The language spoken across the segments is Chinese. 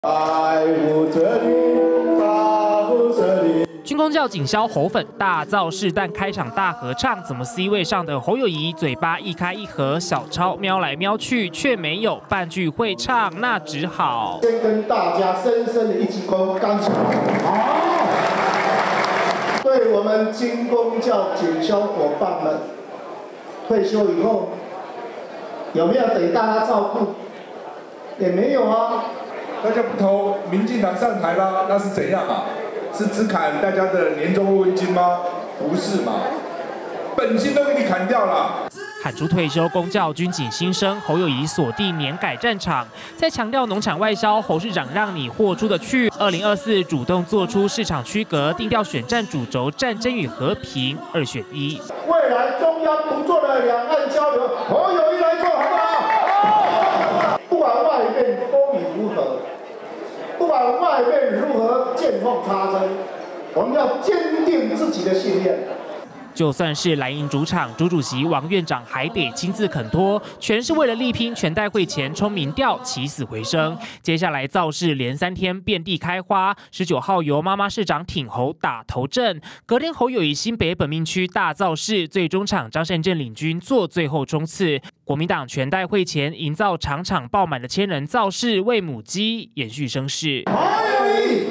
爱护着你，保护着你。 军公教警消侯粉大造势，但开场大合唱，怎么 C 位上的侯友宜嘴巴一开一合，小抄瞄来瞄去，却没有半句会唱，那只好先跟大家深深的一鞠躬，干起来。好，对我们军公教警消伙伴们，退休以后有没有给大家照顾？也没有啊。 大家不投民进党上台啦，那是怎样啊？ 是只砍大家的年终慰问金吗？不是嘛，本金都给你砍掉了。 喊出退休公教军警新生，侯友宜锁定年改战场，在强调农产外销，侯市长让你豁出的去。2024主动做出市场区隔，定调选战主轴，战争与和平2选1。 未来中央不做的两岸交流，侯友宜来做好不好？不管外面风雨如何。 不管外面如何见缝插针，我们要坚定自己的信念。 就算是蓝营主场，主席王院长还得亲自肯托，全是为了力拼全代会前冲民调，起死回生。接下来造势连3天遍地开花，19号由妈妈市长挺侯打头阵，隔天侯友宜新北本命区大造势，最终场张善政领军做最后冲刺。国民党全代会前营造场场爆满的千人造势，为母鸡延续声势。 侯友宜，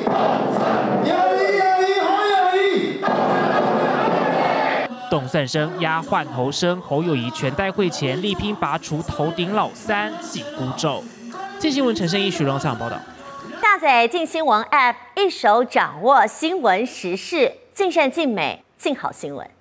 动算声压换侯声，侯友宜全代会前力拼拔除头顶老三紧箍咒。镜新闻陈胜义、徐荣采访报道。 下载镜新闻 App， 一手掌握新闻时事，尽善尽美，尽好新闻。